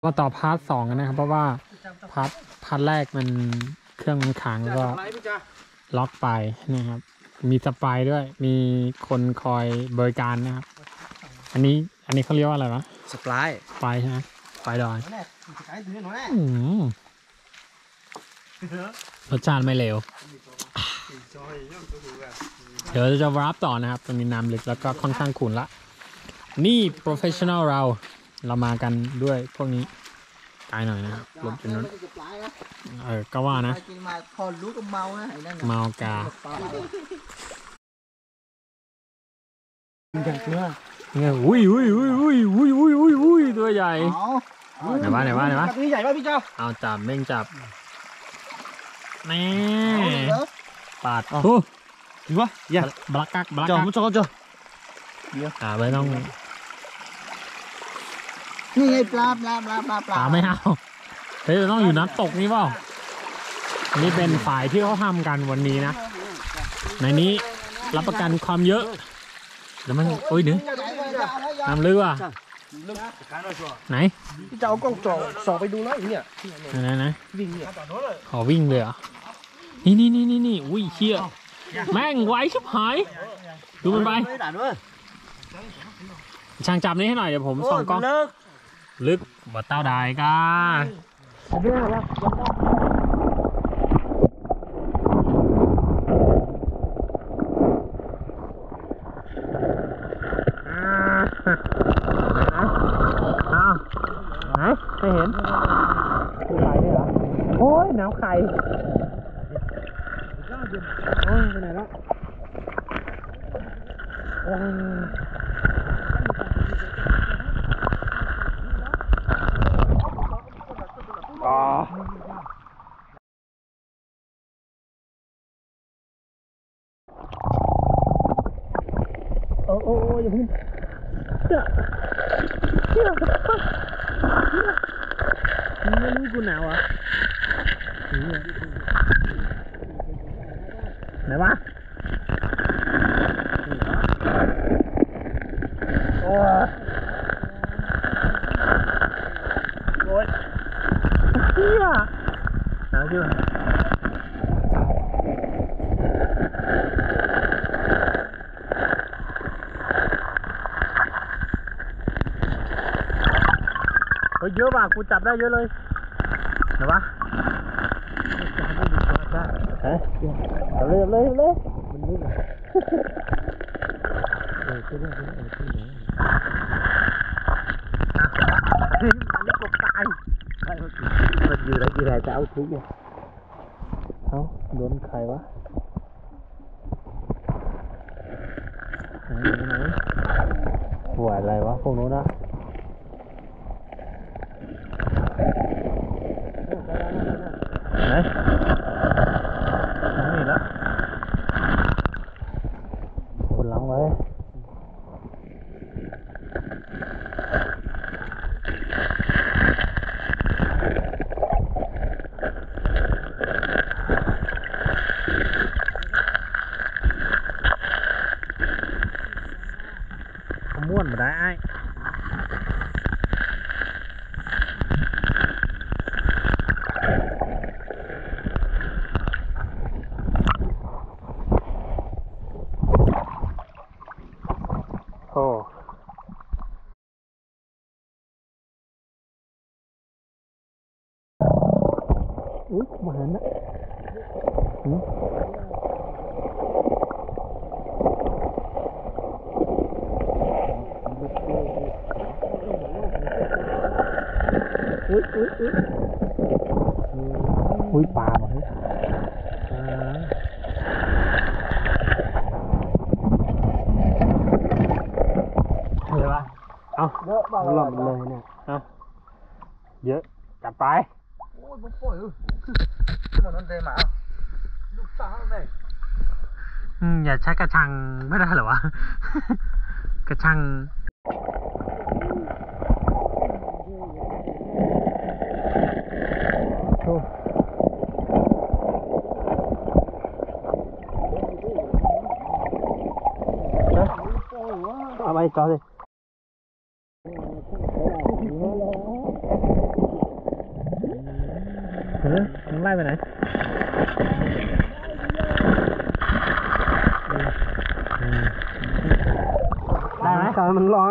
มาต่อพาร์ท 2กันนะครับเพราะว่าพาร์ทแรกมันเครื่องมันค้างแล้วก็ล็อกไปนะครับมีสปายด้วยมีคนคอยบริการนะครับอันนี้เขาเรียกว่าอะไรวะสปายใช่ไหมสปายดอยรสชาติไม่เลวเดี๋ยวจะวาร์ปต่อนะครับตรงนี้น้ำลึกแล้วก็ค่อนข้างขุ่นละนี่โปรเฟชชั่นอลเรามากันด้วยพวกนี้ตายหน่อยนะครับรถจนนั้นก็ว่านะเมากาเนี่ยอุ้ยตัวใหญ่ไหนวะนี่ใหญ่ป่ะพี่เจ้าเอาจับเม่งจับแม่ปาดโอ้ดีวะอย่าบลักกักจอมจอไม่ต้องนี่ปลาไม่เอาเฮ้ยต้องอยู่น้ำตกนี่เปล่านี่เป็นฝ่ายที่เขาทำกันวันนี้นะในนี้รับประกันความเยอะแล้วมันโอ้ยเนื้อน้ำลึกว่ะไหนพี่จะเอากล้องจ่อส่องไปดูนะเนี่ยไหนวิ่งเนี่ยขอวิ่งเลยเหรอนี่อุ้ยเชี่ยแม่งไวชิบหายดูมันไปช่างจับนี้ให้หน่อยเดี๋ยวผมส่องกล้องลึกบ่เต้าได้ก้าไม่เห็นไข่ด้วยเหรอโอ้ยน้ำไข่โอ้ยไปไหนแล้วโอ้อย่าพึ่งไม่รู้กูหนาวอ่ะไหนวะโอ้ยเฮียหนาวจังเยอะว่ะกูจับได้เยอะเลยไหนวะจับเลยมันลึกอ่ะขึ้นเลยอันนี้กบตายมันอยู่ไหนจะเอาทิ้งเนี่ยเอาโดนใครวะไหนหัวอะไรวะพวกนู้นนะไหนนี่ละคนหลังไว้ขม้วนมาได้ไอ้มาหันนะอุ้ยปลามาเฮ้ยเดี๋ยวเอาเยอะบ้าหล่อเลยเนี่ยเอาเยอะจับไปโอ้ยบุ้งป่วยมันนั่นเต็มหมาลูกสาวเลยอย่าใช้กระชังไม่ได้เหรอวะ กระชังเอาไปจอสิมึงไล่ไปไหนได้ไหมตอนมันร้อน